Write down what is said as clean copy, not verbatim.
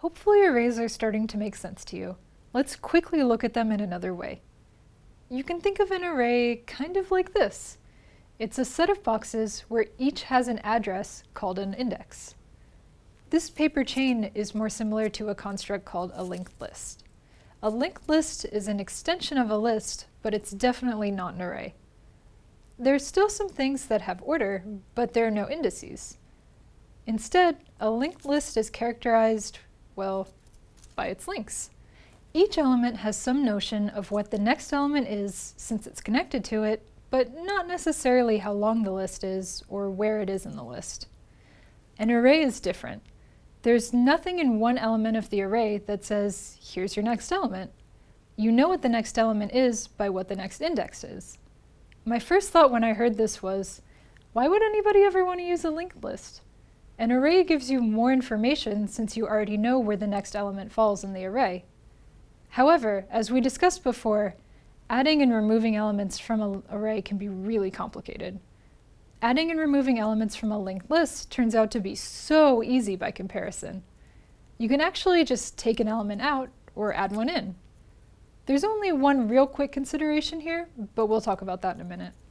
Hopefully arrays are starting to make sense to you. Let's quickly look at them in another way. You can think of an array kind of like this. It's a set of boxes where each has an address called an index. This paper chain is more similar to a construct called a linked list. A linked list is an extension of a list, but it's definitely not an array. There's still some things that have order, but there are no indices. Instead, a linked list is characterized, well, by its links. Each element has some notion of what the next element is since it's connected to it, but not necessarily how long the list is or where it is in the list. An array is different. There's nothing in one element of the array that says, here's your next element. You know what the next element is by what the next index is. My first thought when I heard this was, why would anybody ever want to use a linked list? An array gives you more information since you already know where the next element falls in the array. However, as we discussed before, adding and removing elements from an array can be really complicated. Adding and removing elements from a linked list turns out to be so easy by comparison. You can actually just take an element out or add one in. There's only one real quick consideration here, but we'll talk about that in a minute.